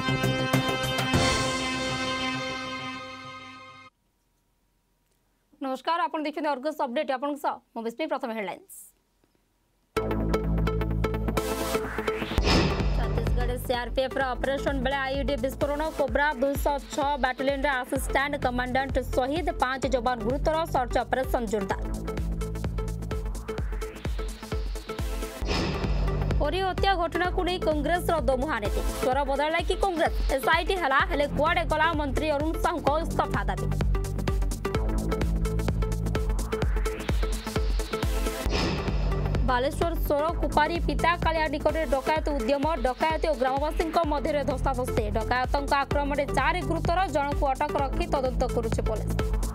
नमस्कार आपण देखिए अर्गस अपडेट आपण मो विस्मी प्रथम हेडलाइंस। छत्तीसगढ़ सीआरपीएफ ऑपरेशन बेले आईईडी विस्फोरण कोब्रा 206 बैटालियन असिस्टेंट कमांडेंट शहीद 5 जवान गुरुतर सर्च ऑपरेशन जोरदार। परी हत्या घटना को नहीं कांग्रेस दोमुहा नीति स्वर बदल कि कांग्रेस एसआईटी हला हेले कुआडे गला मंत्री अरुण साहू को इस्तीफा दाबी। बालेश्वर सोर कुपारी पिता कालिया निकट डकायत उद्यम डकायती और ग्रामवासी मध्य धस्ताधस्ती डकायत आक्रमण 4 गुरुतर जन को अटक रखी तदंत करुचे पुलिस।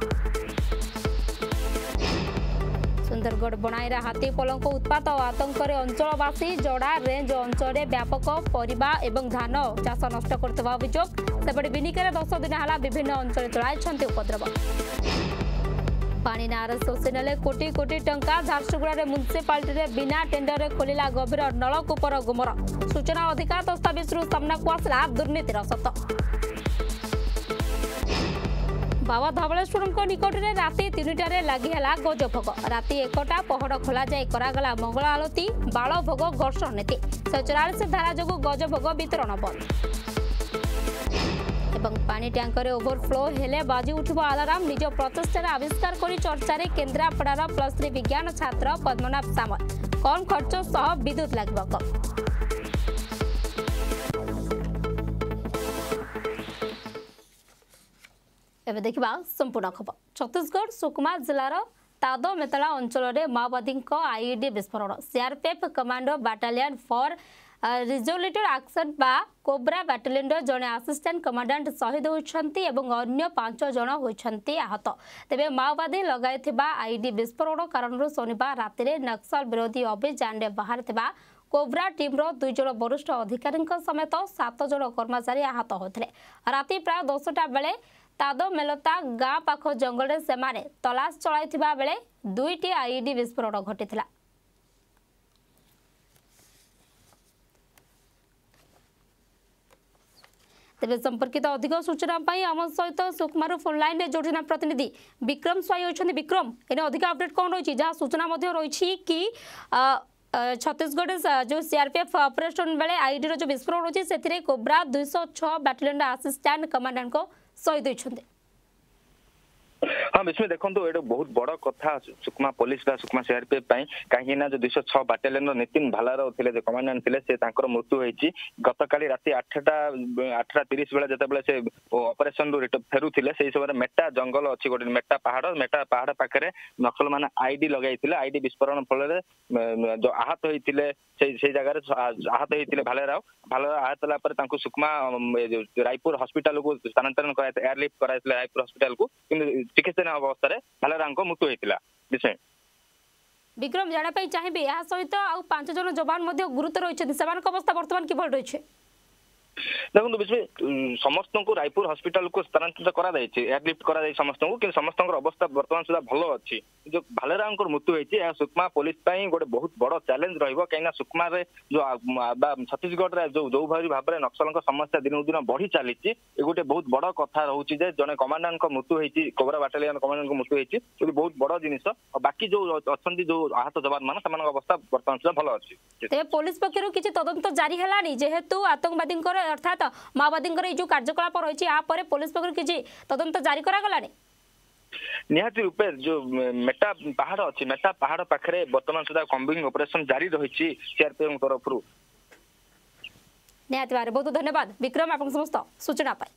सुंदरगढ़ बनाईरा हाथी पलंक उत्पात और आतंक अंचलवासी जड़ा रेंज अंचल व्यापक परिबा एवं धान चाष नष्ट करथिबा अभियोग सेपटे बिनिकार 10 दिन है विभिन्न अंचल चलाई उपद्रव। पानी नार शोषि नेले कोटी कोटी टंका झारसुगुड़ा म्युनिसिपालिटी बिना टेंडर खोलिला गभीर नलकूपर गुमर सूचना अधिकार दस्तावेज सामना को आसला दुर्नीतिर सत। बाबा धवलेश्वर निकट में राति 3टार लगिला गजभोग राति 1टा पहड़ खोल जाए करागला मंगल आलती बाल भोग घर्षण नीति 144 धारा जो गजभोग वितरण बंद। पानी टैंकर ओभरफ्लो हेले बाजी उठिबो अलार्म निज प्रचेष्टार आविष्कार करी चर्चा रे केन्द्रापड़ार +3 विज्ञान छात्र पद्मनाभ सामल कम खर्च सह विद्युत लागबो कम। एबे देखिबा संपूर्ण खबर। छत्तीसगढ़ सुकमा जिलार तादो मेतला अंचल में माओवादी आईईडी विस्फोरण CRPF commando battalion for resolute action बा कोब्रा बैटालियन जड़े असिस्टेंट कमांडेंट शहीद होती अन्य 5 जन होती आहत। तेबे माओवादी लगाइथिबा आईईडी विस्फोरण कारण शनिवार राति में नक्सल विरोधी अभियान में बाहर कोब्रा टीम्र 2 जन वरिष्ठ अधिकारी समेत 7 जन कर्मचारी आहत होते। राति प्राय 10टा बेले तादो मेलता गाँ पाख जंगल से तलाश चलाइथिबा बेले 2टी आईईडी विस्फोरण घटिथिला। तेज संपर्कित अधिक सूचना आम सहित सुकमार फोन लाइन में जोड़ना प्रतिनिधि विक्रम स्वाई होती। विक्रम एने अधिक अपडेट कौन रही जहाँ सूचना रही कि छत्तीसगढ़ जो सीआरपीएफ ऑपरेशन बेले आईडी जो विस्फोरण होती से कोब्रा 206 बैटालियन असिस्टेंट कमांडेंट को शहीद होती। हाँ विस्मय देखो ये बहुत बड़ कथा सुकमा पुलिस सुकमा सीआरपीएफ कहीं जो 206 बैटालियन नितिन भालार थे कमांडेंट थे से मृत्यु होती गतकाली राति 8:30 बेले जिते से ऑपरेशन फेरुले से समय मेटा जंगल अच्छी गोटे मेटा पहाड़ पाखे नक्सल मैंने आईडी लगाई आईडी विस्फोरण फल जो आहत होते से जगह आहत होते भालेराव आहत होगा सुकमा रायपुर हॉस्पिटल को स्थानांतरण कर एयरलिफ्ट कर रायपुर हॉस्पिटल को चिकित्सा अवस्था भालेराव मृत्यु होता। विषय विक्रम जानापी चाहिए यह सहित 5 जन जवान गुरुतर रही अवस्था बर्तमान किभल रही देखो विषय समस्त को रायपुर हॉस्पिटल को स्थानांतरित करा एयरलिफ्ट करा समस्त को कि समस्त अवस्था बर्तमान सुधा भल अच्छी जो भालेराव मृत्यु होती सुकमा पुलिस गोटे बहुत बड़ चैलेंज रही सुकमा जो छत्तीसगढ़ जो भाई भाव में नक्सल समस्या दिन दिन बढ़ी चली गोटे बहुत बड़ कथा रोचे जड़े कमांडेंट मृत्यु होती कोब्रा बैटालियन कमांडेंट मृत्यु होती बहुत बड़ जिनिस बाकी जो अच्छा जो आहत जवान मान अवस्था बर्तमान सुधा भल अच्छी। पुलिस पक्षर किसी तदंत जारी है जेहेतु आतंकवादी अर्थात माओवादी जो कार्यकलाप रही पुलिस पक्ष किसी तदंत जारी करागला निहाती रूपे जो मेटा पहाड़ अच्छी मेटा पहाड़ पाखे बर्तमान सुधा कम्बिंग ऑपरेशन जारी रही सीआरपीएफ तरफ। निहाती भाव बहुत धन्यवाद विक्रम आप समस्त सूचना पाई।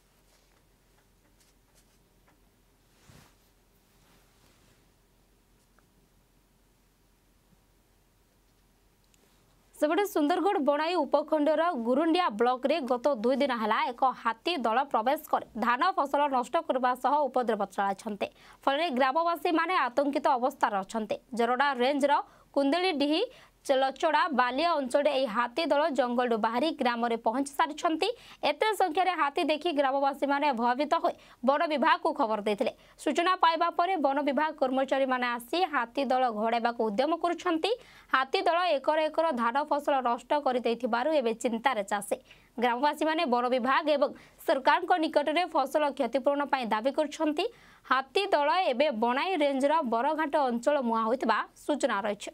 सेपटे सुंदरगढ़ बनाई उपखंडर गुरुंडिया ब्लॉक रे गत 2 दिन है एक हाथी दल प्रवेश कर धान फसल नष्ट करने सह उपद्रव चलाई फल ग्रामवासी माने आतंकित अवस्था अच्छा जरडा रेंजर कुंदेली डिही लचड़ा बालिया अंचल में हाथी दल जंगल बाहरी ग्राम में पहुंची सारी एत संख्यार हाथी देखि ग्रामवासी मैंने भयभीत हो वन विभाग को खबर देते। सूचना पाइबा पर वन विभाग कर्मचारी मैंने आसी हाथी दल घोड़ाइबा उद्यम करुछंती। हाथी दल एकर एकर धान फसल नष्ट कर चिंतार चाषी। ग्रामवासी मैंने वन विभाग एवं सरकार निकट में फसल क्षतिपूरण दाबी कर हाथी दल एवं बनाई रेंजर बरघाट अंचल मुहां होता सूचना रही।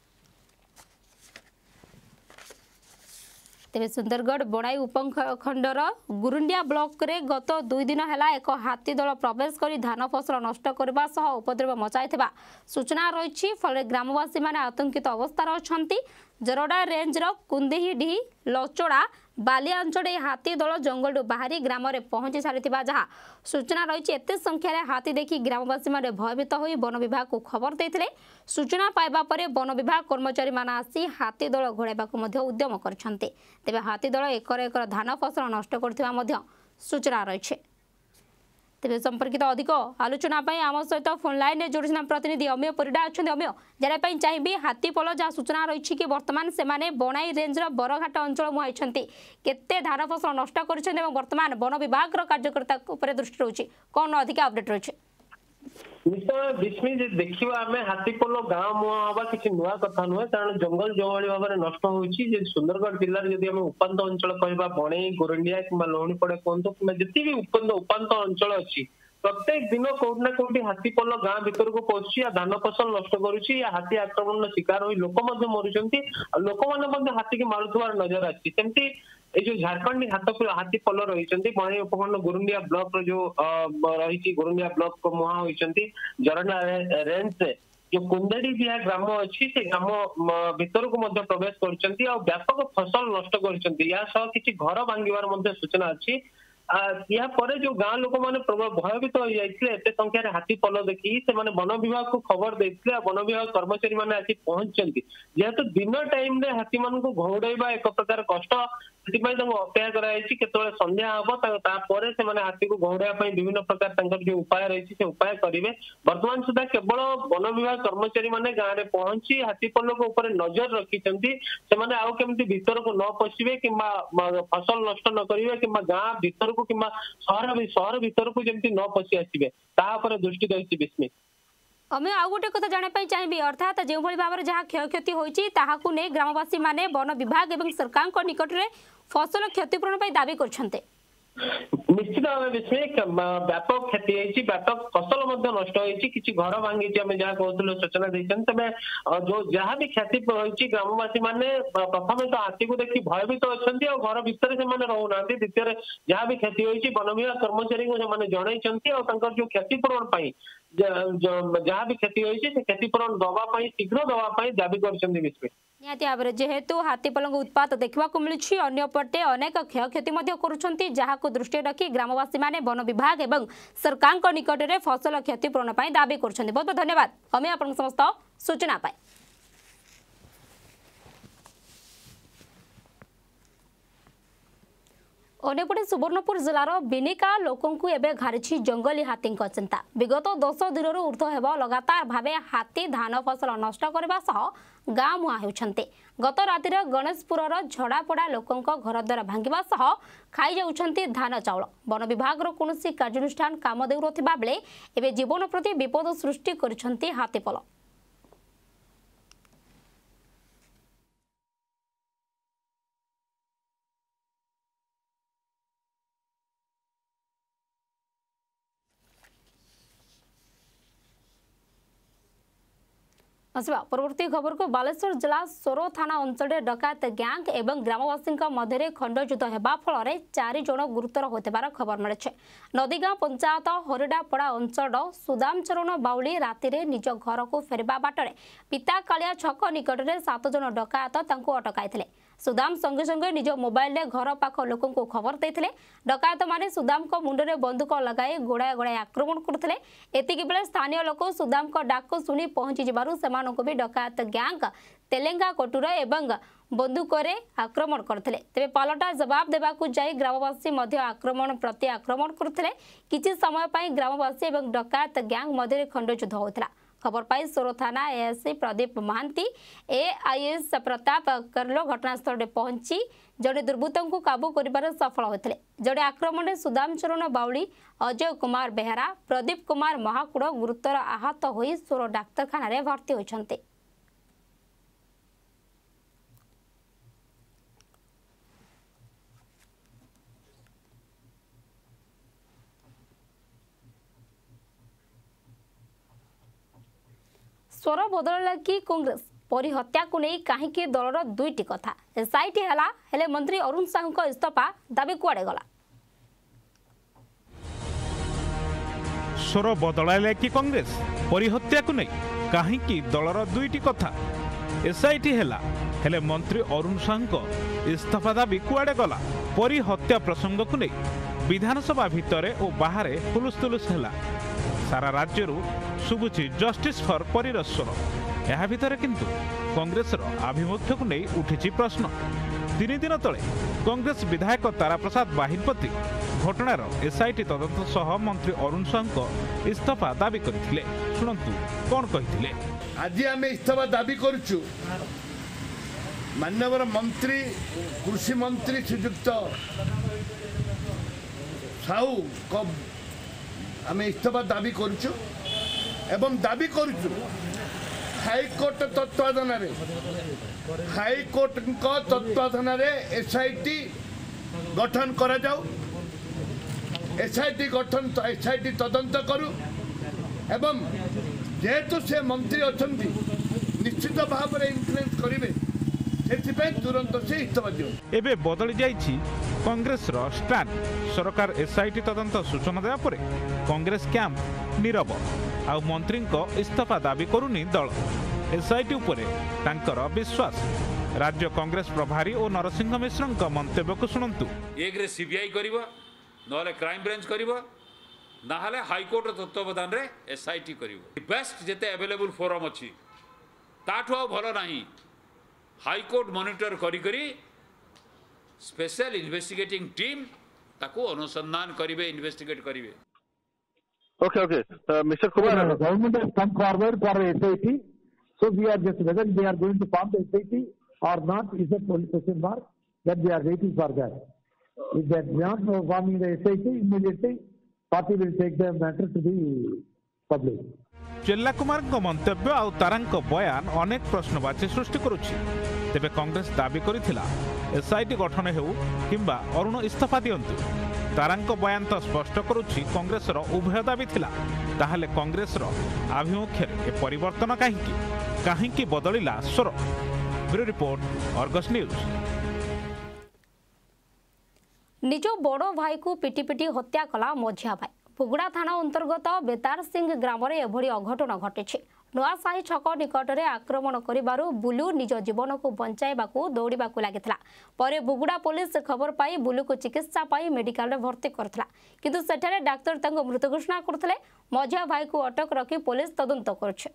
तेज सुंदरगढ़ बनाई उपखंडर गुरुंडिया ब्लॉक रे गत 2 दिन है एक हाथी दल प्रवेश कर धान फसल नष्ट करने उपद्रव मचाई सूचना रही। फल ग्रामवासी मैंने आतंकित अवस्था अच्छा। जरडा रेंजर कुंदेहीडीह लचड़ा बालिया अंचल हाथी दल जंगल बाहरी ग्राम में पहुंची सारी जहाँ सूचना रही। एत संख्यार हाथी देखि ग्रामवासी मैंने भयभीत हो वन विभाग को खबर देते। सूचना पाइबा पर वन विभाग कर्मचारी मान आसी हाथी दल घोड़ाइबा उद्यम करछन्ते। तेबे हाथी दल एकर एकर धान फसल नष्ट करथिबा सूचना रही। तेज संपर्कित अधिक आलोचना आम सहित फोन लाइन में जोड़ी प्रतिनिधि अमीय परिडा अच्छा। अमीय जानापी चाहिए हाथीपल जहाँ सूचना रही कि बर्तमान से बनाई रेंजर बरघाट अंचल मुहाई केते धान फसल नष्ट कर बर्तमान वन विभाग कार्यकर्ता दृष्टि रही कौन अधिक अपडेट रही? निश्चय विस्मी देखा आम हाथीपोल गाँव मुहां हवा किसी नुआ कथा नुहे कारण जंगल जो भाव में नष्ट होती सुंदरगढ़ जिले में जब आम उपात अंचल कह बणई गोरंडिया कि लौणीपड़ा कहतु कि जिते भी उपात अंचल अच्छी प्रत्येक दिन कौट ना कौटी हाथीपोल गाँ भीतर को पशुची धान फसल नष्ट करुच्ची हाथी आक्रमण शिकार हो लोक मरुंच लोक मैंने हाथी की मारुवार नजर आसी सेमती जो झारखंड हाथी पल रही बणई उपखंड गुरुंडिया ब्लॉक जो रही गुरुंडिया ब्लॉक मुहां होती जरना रेंज जो कुंदेडीह ग्राम अच्छी से ग्राम भीतर को प्रवेश कर व्यापक फसल नष्ट कर किसी घर भांगार सूचना अच्छी। या परे जो गाँ लोक मैंने भयभीत हो जाते एत संख्यार हाथी पल देखी से वन विभाग को खबर देते वन विभाग कर्मचारी मैंने आसी पहुंचती जेहेतु दिन टाइम रे हाथी मान को घौड़ाइबा एक प्रकार कष्ट अपेक्षा कर संध्या हम हाथी को घौड़ाइबा विभिन्न प्रकार जो उपाय रही है उपाय करेंगे। वर्तमान सुधा केवल वन विभाग कर्मचारी मैंने गाँव में पहुंची हाथीपल ऊपर नजर रखिंट से आउ केमती भीतर को न पशिबे कि फसल नष्ट न करेंगे कि गाँ भीतर को कि सहर भीतर को जमी न पशि आसवे तापर दृष्टि रही विस्मी। अमे आउ गोटे कथा जानापी चाहिए अर्थात जो भाव में जहाँ क्षयक्षति होती ग्रामवासी माने वन विभाग एवं सरकार निकट में फसल क्षतिपूरण दाबी कर निश्चित भाव विस्मय व्यापक क्षति व्यापक फसल नष्ट होती किसी घर भांगी आम जहाँ कहते सूचना देते तेज जो जहाँ भी क्षति होती ग्रामवासी मैंने प्रथम तो हाथी को देखी भयभीत अच्छा घर भितर से रोना द्वितीय जहाँ भी क्षति होती वन विभाग कर्मचारी को जनई जो क्षतिपूरण जहाँ भी क्षति होती क्षतिपूरण दवाई शीघ्र दवाई दाबी कर विस्मय। निहाती भाव में जेहेतु हाथीपल उत्पात देखा मिलूँ अंपटे अनेक क्षयक्षति करुँच जहाँ दृष्टि रखी ग्रामवासी माने वन विभाग एवं सरकार निकट में फसल क्षतिपूरण दाबी कर बहुत बहुत धन्यवाद अमे आप समस्त सूचना पाए। अन्यपटे सुवर्णपुर जिलार बिनिका लोकंकु एबे घारिछि जंगली हाथी चिंता। विगत 10 दिन ऊर्ध्व हेब लगातार भावे हाथी धान फसल नष्ट करने सह गाँ मुहां होउछन्ते। गत रातिर गणेशपुरर झड़ापड़ा लोकंक घरद्वार भांगिबा सह खाई जाउछन्ते धान चाउल। वन विभाग कौनसी कार्यानुष्ठान काम देउ नथिबा बेले एबे जीवन प्रति विपद सृष्टि करिछन्ते हाथीपल। परवर्ती खबर को बालेश्वर जिला सोरो थाना अंचल डकायत गैंग एवं ग्रामवासी मध्य खंडयुद्ध होगा फल 4 जन गुरुतर होतार खबर मिले। नदीगाँ पंचायत हरिडापड़ा अंचल सुदामचरण बाउली राति निज घर को फेरवा बाटर पिता कालिया छक निकट में 7 जन डकायत अटकाई। सुदाम संगे संगे निज मोबाइल घर पाख लोक खबर देते। डकायत माने सुदाम मुंडे बंदूक लगाई गोड़ाए गोड़ाए आक्रमण करते। एतिक बेले स्थानीय लोक सुदाम डाक शुणी पहुंची जबार भी डकायत गैंग तेलेंगा कटुर एवं बंदूक आक्रमण करते। तेज पलटा जवाब देवाकू जाई ग्रामवासी आक्रमण प्रति आक्रमण करते। किछि समय ग्रामवासी एवं डकायत गैंग मध्य खंडयुद्ध होता। खबर पाई सोर थाना एएसआई प्रदीप महांती एआईएस प्रताप करलो घटनास्थल में पहुंची जड़े दुर्बृत्त को काबू कर सफल होते। जड़े आक्रमण में सुदाम चरण बाउली अजय कुमार बेहरा प्रदीप कुमार महाकुड़ गुरुतर आहत हो सोर डाक्तखाना भर्ती होती। स्वर बदल कि कांग्रेस परी हत्या को नहीं कहीं दलर दुईटी कथा एसआईटी है हेले मंत्री अरुण साहू को इस्तीफा दाबी कुआड़े गला। स्वर बदल कि कांग्रेस परी हत्या को नहीं कहीं दलर दुईटी कथा एसआईटी है हेले मंत्री अरुण साहू को इस्तीफा दाबी कुआड़े गला। परी हत्या प्रसंग को नहीं विधानसभा भितर और बाहर हुलुस्थुलुस है। सारा राज्य शुभुची जस्टिस फॉर परीर स्वर। यह भितर किंतु कांग्रेस आभिमुख्य को नहीं उठी प्रश्न। 3 दिन तले कांग्रेस विधायक तारा प्रसाद बाहिरपति घटनार एसआईटी तदंत सह मंत्री अरुण साहू को इस्तीफा दाबी करथिले। सुनंतु कौन कहिथिले। आज आम इस्तीफा दाबी करुचु माननीय मंत्री कृषि मंत्री श्रीयुक्त साहू को आम इस्तीफा दाबी करुचु एवं दाबी करुचु हाईकोर्ट तत्वाधान हाईकोर्ट तत्वाधान एसआईटी गठन करा जाऊ। एसआईटी गठन एसआईटी तदंत करू एवं जेहेतु से मंत्री अच्छा निश्चित भाव में इन्फ्लुएंस करेंगे से तुरंत से इस्तीफा दियो। एबे बदली जाइछि कांग्रेस रो स्टैंड। सरकार एसआईटी तदंत सूचना देवा परे कांग्रेस कैंप नीरव आ मंत्री को इस्तीफा दाबी करुनी दल। एसआईटी उपरे तांकर विश्वास। राज्य कांग्रेस प्रभारी और नरसिंह मिश्र मंतव्य को शुणु। एक रे सीबीआई करिवो नले क्राइम ब्रांच करिवो नाहले हाईकोर्ट तत्वावधान रे एसआईटी करिवो। बेस्ट जेते अवेलेबल फोरम अछि ताठो भलो नाही हाईकोर्ट मॉनिटर करी करी स्पेशल इन्वेस्टिगेटिंग टीम ताको अनुसंधान करिवे इन्वेस्टिगेट करिवे। Okay, Mr. Kumar. The government has come forward for SIT, so we are just whether they are going to form the SIT or not is a question mark that we are waiting for that. If they are not forming the SIT, immediately party will take the matter to the public. चेल्ला कुमार मंतव्य आ तारांक बयान अनेक प्रश्नवाची सृष्टि करुछि। तेबे कांग्रेस दाबी करिथिला SIT गठन हेउ किंबा अरुण इस्तीफा दियंतु। तारांक बयान तो स्पष्ट करुछि कांग्रेस उभय दाबी थिला। ताहले कांग्रेस आभिमुख्य ए परिवर्तन कहीं बदलिला स्वर। Bureau report Argus news. निज बड़ भाई को पिटी पिटी हत्या कला मझिया भाई। बुगुड़ा थाना अंतर्गत बेतार सिंह ग्राम में एभली अघटन घटी। नुआसाही छक निकट में आक्रमण करिबारु बुलू निज जीवन को बंचाइबाकू दौड़ाकू लगिथिला। परे बुगुड़ा पुलिस खबर पाई बुलू को चिकित्सा पाई मेडिकल रे भर्ती करथिला किंतु सेठारे डाक्तर तांको मृत घोषणा करथिले। मझिया भाई को अटक रखी पुलिस तदंत करछि।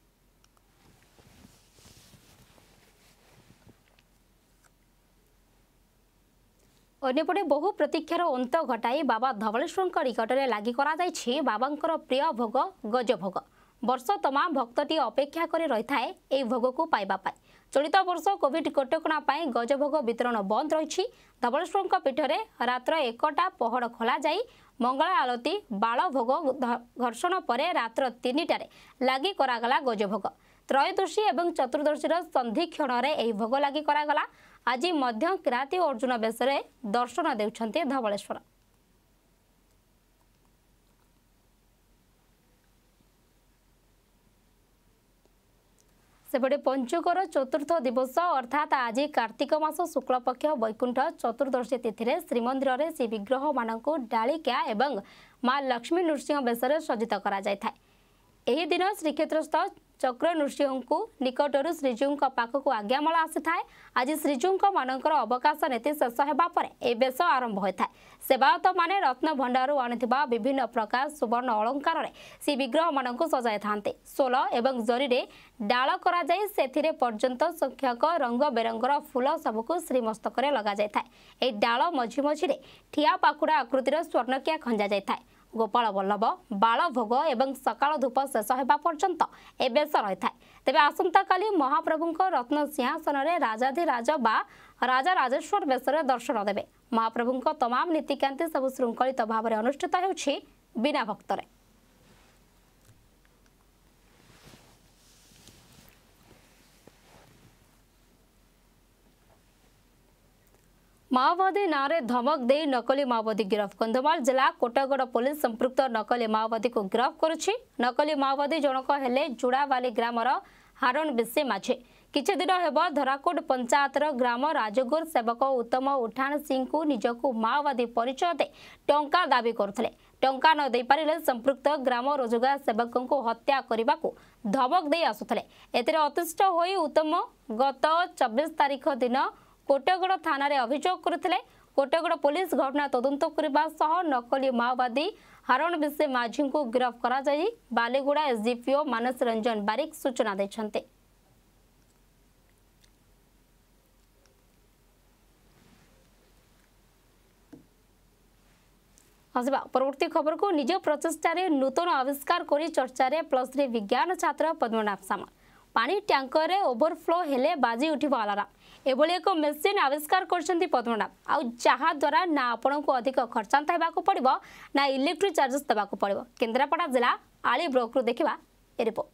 अन्यपटे बहु प्रतीक्षार अंत घटाई बाबा धवलेश्वर निकट में लगी बाबांकर प्रिय भोग गजभोग। वर्ष तमाम भक्तटी अपेक्षा कर रही थाए यह भोग को पाइबा पाई। चलित वर्ष कोविड कटकणा गजभोग वितरण बंद रही। धवलेश्वर पीठरे रात्र 1टा पहड़ खोल जाई मंगला आलती बाल भोग घर्षण पर रात्र 3टारे लगी करागला गजभोग। त्रयोदशी एवं चतुर्दशीर संधि क्षण में यह भोग लगी करागला। आज मध्य किराती अर्जुन बेशरे दर्शन देउछन्ते धवलेश्वर। सेपटे पंचुकर चतुर्थ दिवस अर्थात आज कार्तिक मास शुक्ल पक्ष वैकुंठ चतुर्दशी तिथि में श्रीमंदिर में श्री विग्रह मानक डालिका एवं मां लक्ष्मी नृसिंह बेशरे सज्जित करा जाय थाए। एही दिन श्रीक्षेत्रस्थ चक्र नृसिंह को निकटर श्रीजीव पाखक आज्ञामाला आसी थाए। आज श्रीजीव मानकर अवकाश नीति शेष होगा पर ए बेश आरंभ होता है। सेवायत माने रत्न भंडारू आनिथिबा विभिन्न प्रकार सुवर्ण अलंकार श्री विग्रह मानक सजाई थांते। सोल एवं जरी डाल करा जाय सेथिरे पर्यंत संख्यक रंग बेरंगर फूल सबको श्रीमस्तक लगा जाय थाए। ए डाल मझी मझिरे ठिया पाखुड़ा आकृतिर स्वर्णकिया खंजा जाय थाए। गोपाल वल्लभ बाल भोग एवं सकाल धूप शेष होगा पर्यंत ए बेश रही है। तेज आसंता काली महाप्रभुଙ୍କ रत्न सिंहासन में राजाधिराज बा राजा राजेश्वर बेशरे दर्शन देवे। महाप्रभुଙ୍କ तमाम नीतिकांति सब श्रृंखलित भाव में अनुष्ठित होउछि बिना भक्तरे। माओवादी नारे धमक दे नकली माओवादी गिरफ। कंधमाल जिला कोटागड़ पुलिस संपृक्त नकली माओवादी को गिरफ करुछि। नकली माओवादी जनक हेले जुड़ावाली ग्रामर हारण बिसे माझे। किछि दिन हेब धराकोट पंचायतर ग्राम राजगुर सेवक उत्तम उठाण सिंह को निजकू माओवादी परिचय दे टंका दाबी करथिले। टंका न दे पारिले संपृक्त ग्राम रोजगार सेवक को हत्या करने को धमक दे आसुथिले। एतिरे अतिष्ठ होई उत्तम गत 24 तारीख दिन कोटागड़ थाना रे अभियोग करथिले। कोटागड़ पुलिस घटना तदंत करबा सह नकली माओवादी हारण बिसे माझी को गिरफ करा जाई बालीगुड़ा एसडीपीओ मानस रंजन बारिक सूचना दैछन्ते। आसबा परवर्ती खबर को निज प्रचेष्टा नूतन आविष्कार कर चर्चा +3 विज्ञान छात्र पद्मनाभ सामल। पानी टैंकर रे ओवरफ्लो हेले बाजी उठिबो अलार्म। एभली एक मेसिन आविष्कार करछन्ती पद्मनाभ आउ जहा द्वारा ना आपण को अधिक खर्चांत हेबाको पड़िबो ना इलेक्ट्रिक चार्जेस देबाको पड़िबो। केन्द्रापड़ा जिला आली ब्लॉक रु देखिबा ए रिपोर्ट।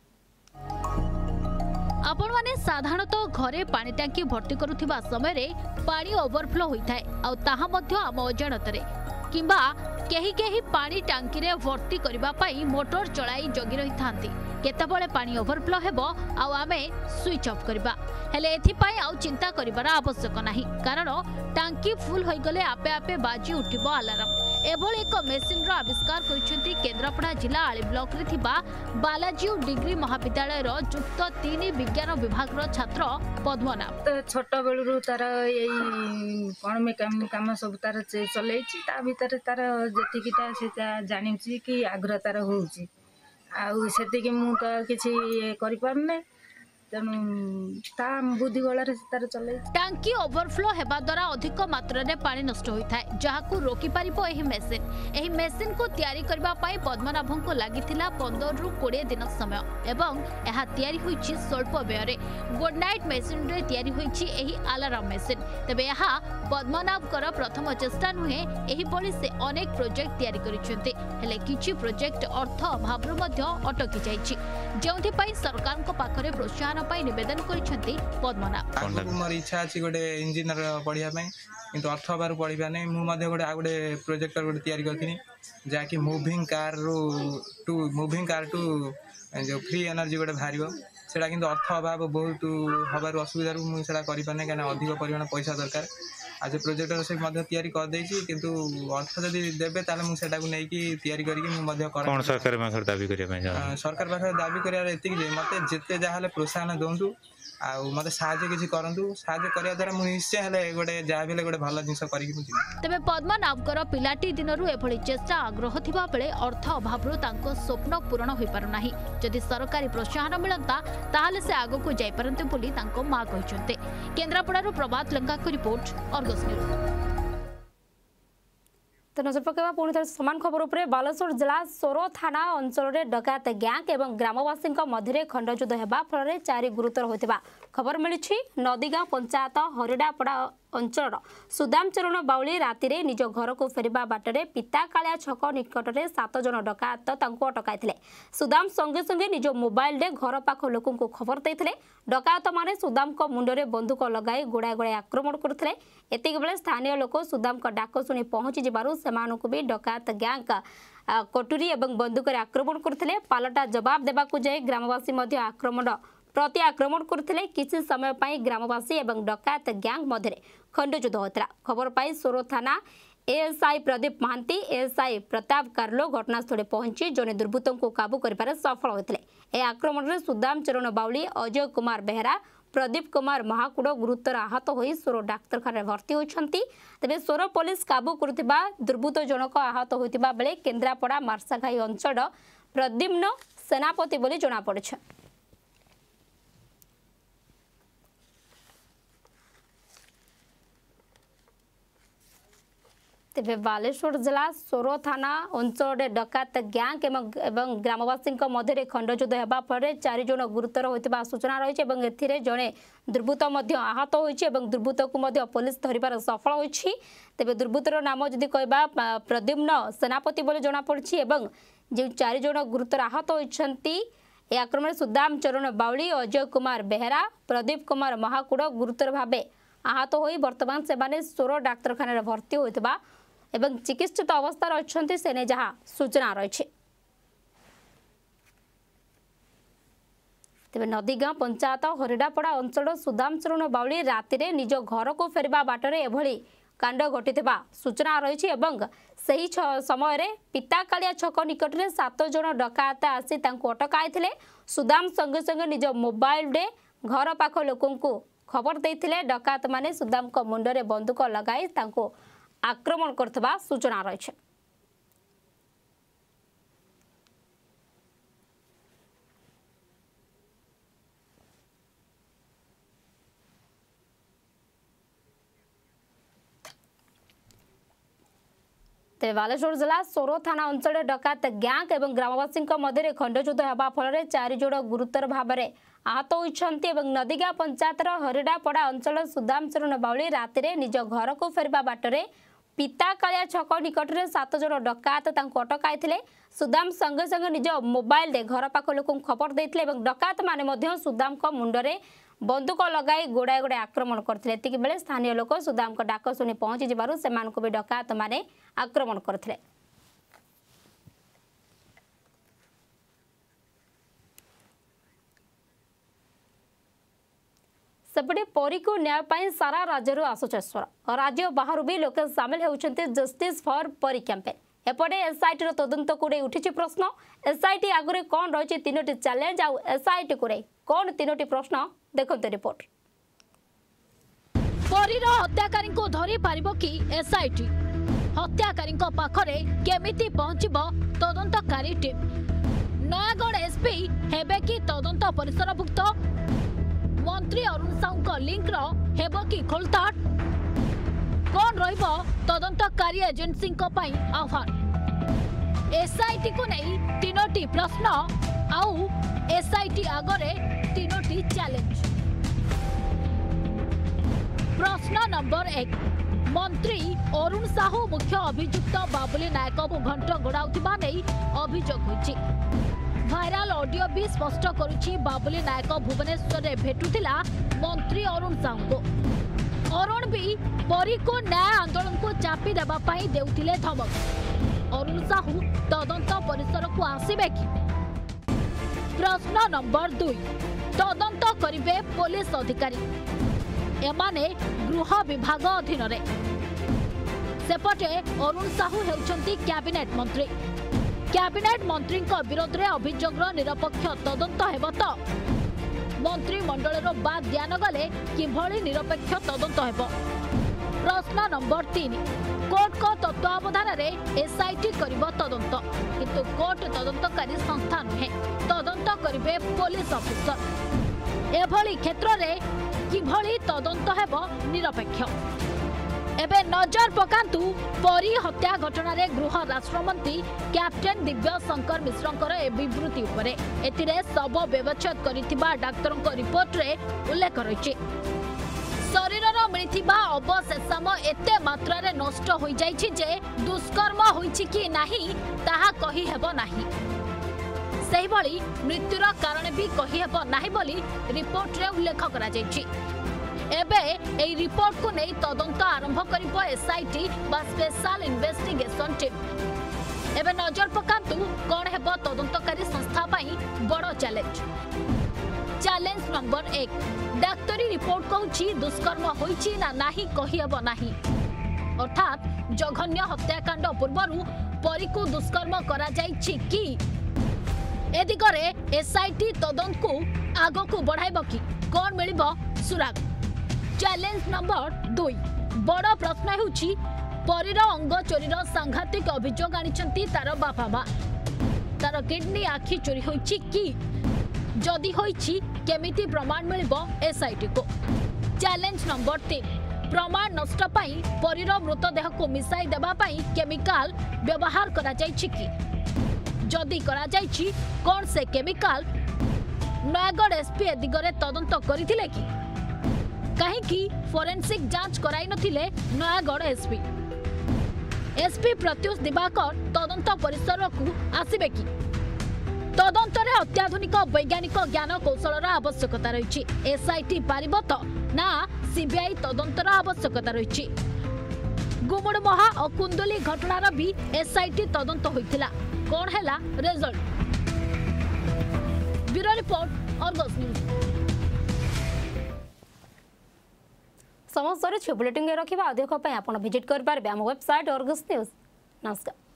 आपण माने साधारणतः घरे पानी टंकी भर्ती करुथिबा समय रे पानी ओवरफ्लो होइथाय आउ ताहा मध्य आम अजाणतरे किंबा केही केही पानी टांकी रे भर्ती करबा पई मोटर चलाई जगी रही थांती। केतबळे पानी ओवरफ्लो हेबो आउ आमे स्विच ऑफ करबा हेले एथि पई आउ चिंता करिबार आवश्यक नाही कारण टांकी फुल होई गले आपे आपे बाजी उठिबो अलार्म। एभଳି एक मेसिन रो आविष्कार करिसेंती केन्द्रापड़ा जिला आली ब्लॉक रे थिबा बालाजी डिग्री महाविद्यालय रो युक्त 3 विज्ञान विभाग रो छात्र पद्मनाभ। छोट बेलू तार यही कौन में काम सब तार चलई ता भीतर तार जेतिकीटा से जानी कि आग्रह तार होउची आउ सेतिकी मु तो किछि करि पारने तेणु ता बुद्धि बल तार चले। टांकी ओवरफ्लो हेबा द्वारा अधिक मात्रा रे पानी नष्ट होइथाय जहाकू रोकी पारिबो एही मेसिन। एही मेसिन को तयारी करबा पई पद्मनाभन को लागिथिला 15 रु 20 दिन समय एवं एहा तयारी होइछि स्वल्प व्यय रे। गुड नाइट मेसिन रे तयारी होइछि एही अलार्म मेसिन। तबे एहा पद्मनाभ कर प्रथम चेष्टा नुहे एही पळी से अनेक प्रोजेक्ट तयारी करिसेंती हेले किछि प्रोजेक्ट अर्थ अभाव रो मध्य अटकी जाइछि जेउथि पई सरकार को पाखरे प्रोत्साहन निवेदन करिसेंती पद्मनाभ। मोर इच्छा अछि गोटे इंजीनियर पढ़िया पई किंतु अर्थ बार पढ़िबा नै मु मध्ये गोटे आ गोटे प्रोजेक्टर गोटे तयारी करथिनी जाकी मूविंग कार टू जो फ्री एनर्जी गोटे भारिबो सेडा किंतु अर्थ अभाव बहुत हबार असुविधा रु मु सेडा करि पाने काना अधिक परिमाण पैसा दरकार। आज प्रोजेक्टर से मध्य तयारी कर देछि किंतु अर्थ जदि देबे ताले मु सेडा को नै कि तयारी करी मु मध्य कर कोन सरकार माखर दाबी करिया पई सरकार पाखर दाबी करिया एतिक जे मते जेते जाहले प्रोत्साहन दोंतु आ मते साहाय्य किछि करंतु साहाय्य करिया द्वारा मु निश्चय हले गोटे जा बिले गोटे भलो जिंस करि कि मु तबे पद्मनाभकर पिलाटी दिनरु एभली चेष्टा आग्रह थिबा बेले अर्थ अभावरु तांको स्वप्न पूर्ण होई पारु नाही। जदि सरकारी प्रोत्साहन मिलंता ताहाले से आगो को जाई परंतु बोली तांको मा कहिसंते। केन्द्रापड़ारु प्रभात लंका को रिपोर्ट अर्गस न्यूज। तो नजर पकेबा पुणी थे समान खबर उपरे बालेश्वर जिला सोरो थाना अंचल में डकायत गैंग एवं ग्रामवासी मध्य खंडयुद्ध होगा फल 4 गुरुतर होता खबर मिली। नदीगांव पंचायत हरिडापड़ा अंचल सुदाम चरण बाउली राति निज घर को फेरवा बाटर पिता कालिया छक निकट में 7 जन डकायत अटकाई। सुदाम संगे संगे निज मोबाइल रे घर पाख लोक खबर देते। डकायत माने सुदाम मुंडे बंदूक लगाई गोड़ा गोड़ा आक्रमण करते। एतिक बेले स्थानीय लोक सुदाम डाक शुणी पहुंची जबारु सेमानकु भी डकायत गैंग कटुरी एवं बंदूक आक्रमण करते। पालटा जवाब देबाकु जाय ग्रामवासी मध्य आक्रमण प्रति आक्रमण करते। किसी समय पाई ग्रामवासी एवं डकायत गैंग मध्य खंडयुद्ध होता। खबर पाई सोरो थाना एएसआई प्रदीप महांती एएसआई प्रताप कार्लो घटनास्थल पहुंची जने दुर्बृत्तों को काबू कर सफल होते। यह आक्रमण में सुदाम चरण बाउली अजय कुमार बेहरा प्रदीप कुमार महाकुड़ गुरुतर आहत हो सोर डाक्तखाना भर्ती होती। तेज सोर पुलिस काबू करुवा दुर्बृत्त जनक आहत होता बेले केन्द्रापड़ा मार्साघाई अंचल प्रद्युम्न सेनापति बोली जमापड़ी। तेबे बालेश्वर जिला सोरो थाना अंचल डकायत गैंग एवं ग्रामवासी मध्य खंडयुद्ध होगा फल 4 जन गुरुतर होता सूचना रही है। जड़े दुर्बृत्त आहत होती दुर्बृत्त को पुलिस धरबार सफल होती। तेबे दुर्बृत्तर नाम जदि कहबा प्रद्युम्न सेनापति बोली जमापड़ी जो 4 जन गुरुतर आहत होती आक्रमण सुदाम चरण बाउली अजय कुमार बेहरा प्रदीप कुमार महाकूड़ गुरुतर भावे आहत हो बर्तमान से सोरो डाक्तखाना भर्ती होता एवं चिकित्सित अवस्था अच्छा से नहीं जहाँ सूचना रही। तेज नदीगाँ पंचायत हरिडापड़ा अंचल सुदाम चरण बाउली राति निज घर को फेरवा बाटर एभली कांड घटी सूचना रही। सही समय पिताकालिया छक निकट में 7 जन डकायत आसी अटकाई सुदाम संगे संगे निज मोबाइल रे घर पाख लोक खबर देते डकायत माने सुदाम को मुंडरे बंदूक लगाई आक्रमण करथबा सूचना रही। तेज बालेश्वर जिला सोरो थाना अंचल डकायत गैंग एवं ग्रामवासी मध्य खंडयुद्ध होगा फल 4 जन गुरुतर भाव में आहत होती। नदीगाँ पंचायतर हरिडापड़ा अंचल सुदाम चरण बाउली राति निज घर को फेरवा बाटर पिताकालिया छक निकट में 7 जन डकायत अटकाई सुदाम संगे संगे निज मोबाइल रे घर पाख लोक खबर देते डकायत माने सुदाम को मुंडरे बंदूक लगाई गोड़ाए गोड़ाए आक्रमण करते। एतिक बेले स्थानीय लोक सुदाम को डाक शुणी पहुंची जबारु सेमानकु भी डकायत माने आक्रमण करते। सेपटे परी को न्याय सारा राज्य आसुचेश्वर राज्य बाहर भी लोक सामिल होती जस्टिस फॉर परी कैंपेन। एपटे एसआईटी तदंत को उठी प्रश्न एसआईटी आगे कौन रही 3टी चैलेंज आउ एसआईटी को कौन 3टी प्रश्न देखते रिपोर्ट। परीर हत्याकारी को धरी पारिबो कि एसआईटी हत्याकारी पाखरे केमिति पहुंचबो तदंतकारी टीम नयागढ़ एसपी हेबे कि तदंत परिसरभुक्त मंत्री अरुण साहू लिंक हेबो कि खोलताड़ कौन रहिबो तदंतकारी एजेंसी आह्वान एसआईटी को नहीं 3टी प्रश्न आउ एसआईटी आगरे 3टी चैलेंज। प्रश्न नंबर 1 मंत्री अरुण साहू मुख्य अभियुक्त बाबुली नायक को घंट गोड़ाउथिबा नै अभियोग होछि। भाइराल ऑडियो भी स्पष्ट करुछि बाबुली नायक भुवनेश्वर रे भेटुथिला मंत्री अरुण साहू को। अरुण भी परी को न्याय आंदोलन को चापी देबा पई देउथिले धमक। अरुण साहू तदंत परिसर को आसीबे कि। प्रश्न नंबर 2 तदंत करिवे पुलिस अधिकारी एमाने गृह विभाग अधीन रे। सेपटे अरुण साहू हेउछंती कैबिनेट मंत्री। कैबिनेट मंत्री विरोध में अभियोग निरपेक्ष तदंत हेब तो मंत्रिमंडल बाद दिया गले किभली निरपेक्ष तदंत हेब। प्रश्न नंबर 3 कोर्ट को तत्वावधान में एसआईटी करिबो तदंत किंतु कोर्ट तदंतकारी संस्था नुहे तदंत करिवे पुलिस ऑफिसर। एभली क्षेत्र में किभली तदंत हेब निरपेक्ष। एबे नजर पकांतु परी हत्या घटना रे गृह राष्ट्रमंत्री कैप्टेन दिव्य शंकर मिश्रंकर ए विवृत्ति उपरे एथिरे शव व्यवच्छेद करिथिबा डाक्टरक रिपोर्ट रे उल्लेख रहिछि। शरीरर मिलिथिबा अवशेषम एते मात्रा रे नष्ट होई जाइछि जे दुष्कर्म होइछि कि नाही ताहा कहि हेबो नाही। सेहि भली मृत्युर कारण भी कहि हेबो नाही बोली रिपोर्ट रे उल्लेख करा जाइछि। एबे एई रिपोर्ट को नहीं तदंत आरंभ करिबो एसआईटी बा स्पेशल इन्वेस्टिगेशन टीम। एबे नजर पकांतु कोन हेबो तदंतकारी संस्था पई बड़ चैलेंज। चैलेंज नंबर 1 डाक्टरी रिपोर्ट कहूछि दुष्कर्म होइछि ना नाही कहि हेबो नाही। अर्थात जघन्य हत्याकांड पूर्वरु परी को दुष्कर्म करा जाइछि कि ए दिगरे एसआईटी तदंत को आगो को बढ़ाइबो कि कोन मिलिबो सुराग। चैलेंज नंबर 2 बड़ प्रश्न होउछि परीर अंग चोरीर सांघातिक अभियोग आनिछंती तार बापा मां। तार किडनी आखि चोरी होइछि कि जदि होइछि केमिति प्रमाण मिलिबो एसआईटी को। चैलेंज नंबर 3 प्रमाण नष्ट पाई परीर मृतदेह को मिसाई देबा पाई केमिकल व्यवहार करा जायछि कि जदि करा जायछि कोन से केमिकल नयागढ़ एसपी ए दिगरे तदंत करथिले कि कहीं फोरेंसिक जांच कराई नथिले नयागढ़ एसपी प्रत्युष दिवाकर तदंत परिसर को आसिबे कि तदंतरे अत्याधुनिक वैज्ञानिक ज्ञान कौशल आवश्यकता रही एसआईटी पारिब तो ना सीबीआई तदंतर आवश्यकता रही गुमुड़महा और कुंदुली घटनार भी एसआईटी तदंत होइथिला कौन हैला result bureau report Argus news समस्त बुलेटिन रखा अधिक आप विजिट करेंगे आम वेबसाइट अर्गस न्यूज। नमस्कार।